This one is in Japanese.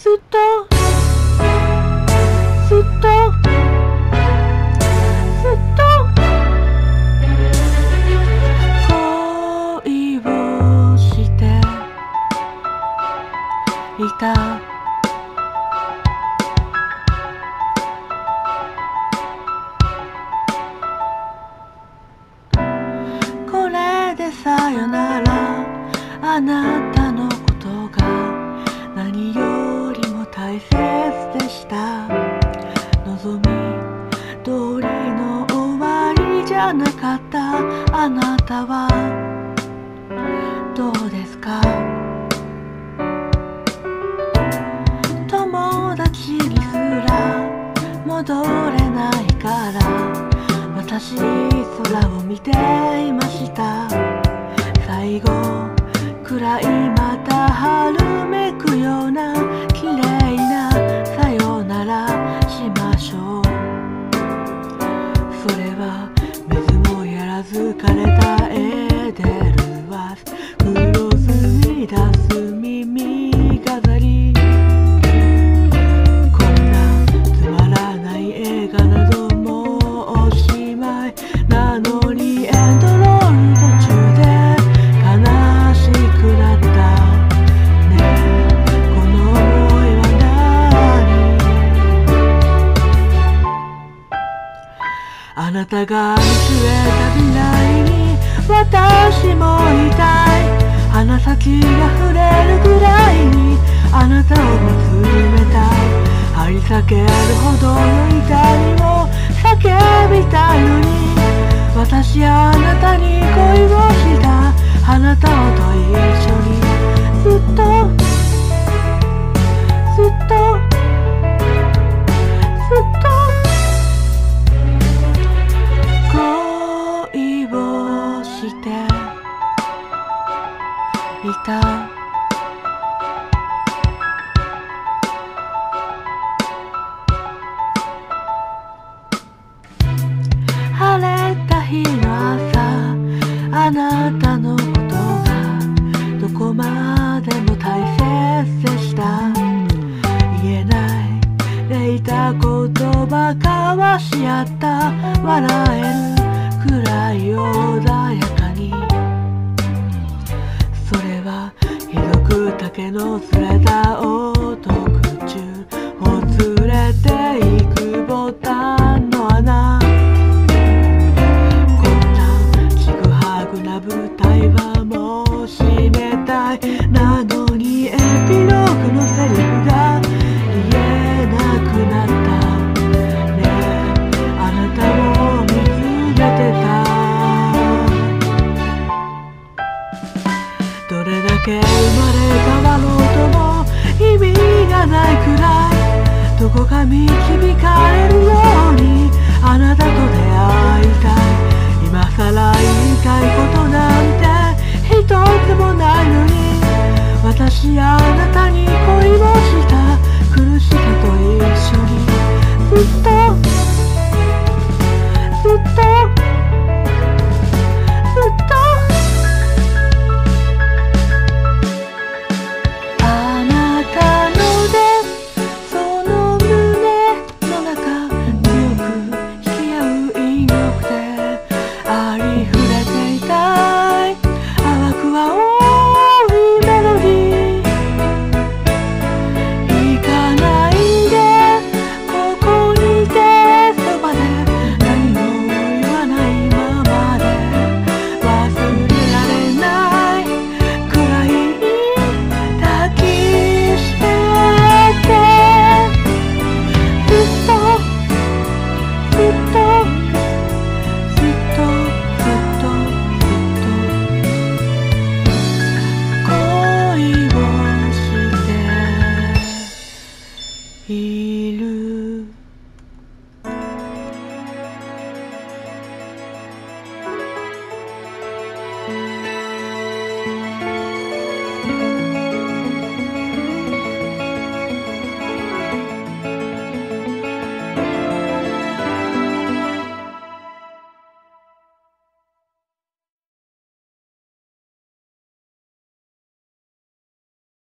ずっとずっとずっと恋をしていた。これでさよなら、あなたのことが何よりも大切でした。望み通りの終わりじゃなかった。あなたはどうですか？友達にすら戻れないから私空を見ていました。最後くらいまた春めくような綺麗なさよならしましょう。それは水もやらず枯れたエーデルは黒ずみ出す耳飾り。こんなつまらない映画などもうおしまいなのに、エンドロール途中で悲しくなったねえ、この想いは何？あなたが見据えた未来に私もいたい。鼻先が触れるぐらいにあなたを見つめたい。張り裂けるほどの痛みを叫びたいのに、私あなたに恋をした。あなたと一緒にずっとずっとずっと恋をしていた。晴れた日の朝、あなたのことがどこまでも大切でした。言えないでいた言葉交わし合った。笑えるくらい穏やかに。それはひどく丈のずれた音口をずれていくボタンの穴。舞台はもう閉めたい。なのにエピローグのセリフが言えなくなった。ねえ、あなたも見つめてた。どれだけ生まれ変わろうとも意味がないくらい、どこか導かれるようにあなたと出会いたい。今さら